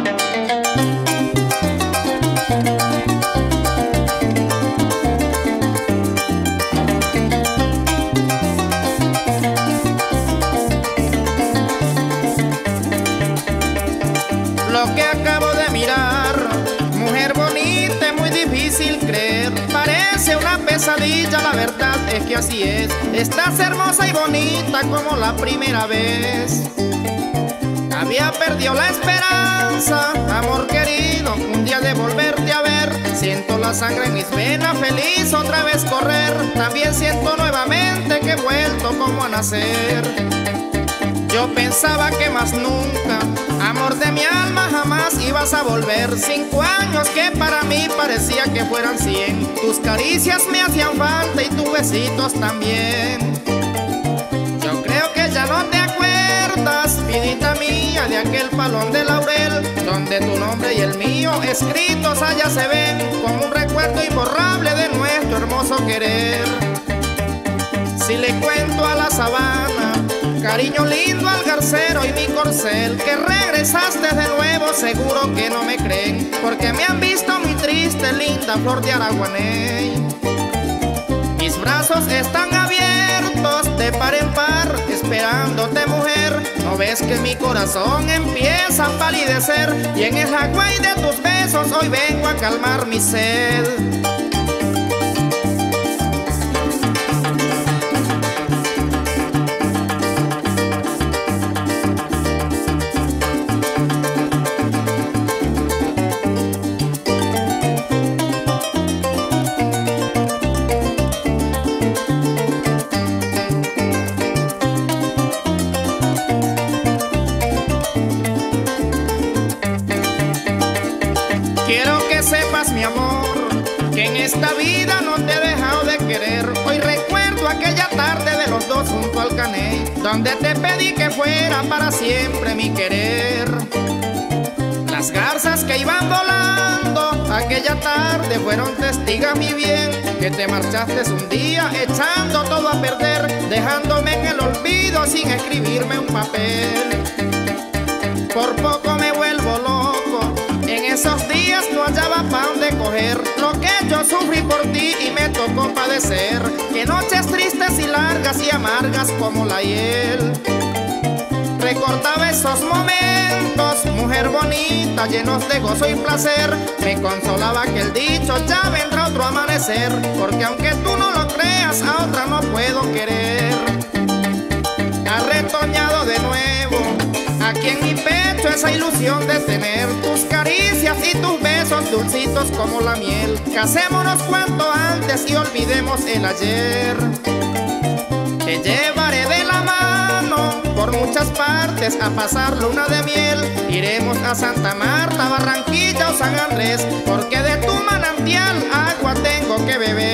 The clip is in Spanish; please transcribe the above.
Lo que acabo de mirar, mujer bonita, es muy difícil creer. Parece una pesadilla, la verdad es que así es. Estás hermosa y bonita como la primera vez. Había perdido la esperanza, amor querido, un día de volverte a ver. Siento la sangre en mis venas, feliz otra vez correr. También siento nuevamente que he vuelto como a nacer. Yo pensaba que más nunca, amor de mi alma, jamás ibas a volver. 5 años que para mí parecía que fueran 100. Tus caricias me hacían falta y tus besitos también. Yo creo que ya no te acuerdas, vidita mía, de aquel palón de laurel, donde tu nombre y el mío escritos allá se ven, como un recuerdo imborrable de nuestro hermoso querer. Si le cuento a la sabana, cariño lindo al garcero y mi corcel, que regresaste de nuevo, seguro que no me creen, porque me han visto muy triste, linda flor de Araguaney. Mis brazos están abiertos de par en par, esperándote, mujer. ¿No ves que mi corazón empieza a palidecer? Y en el agua y de tus besos hoy vengo a calmar mi sed. Quiero que sepas, mi amor, que en esta vida no te he dejado de querer. Hoy recuerdo aquella tarde de los dos junto al caney, donde te pedí que fuera para siempre mi querer. Las garzas que iban volando aquella tarde fueron testigos, mi bien, que te marchaste un día echando todo a perder, dejándome en el olvido sin escribirme un papel. Por poco me vuelvo loco, en esos días no hallaba pa' dónde coger lo que yo sufrí por ti y me tocó padecer. Que noches tristes y largas y amargas como la hiel. Recordaba esos momentos, mujer bonita, llenos de gozo y placer. Me consolaba que el dicho ya vendrá otro amanecer, porque aunque tú no lo creas, a otra no puedo querer. Ha retoñado de nuevo aquí en mi pecho esa ilusión de tener tus caricias y tus besos dulcitos como la miel. Casémonos cuanto antes y olvidemos el ayer. Te llevaré de la mano por muchas partes a pasar luna de miel. Iremos a Santa Marta, Barranquilla o San Andrés, porque de tu manantial agua tengo que beber.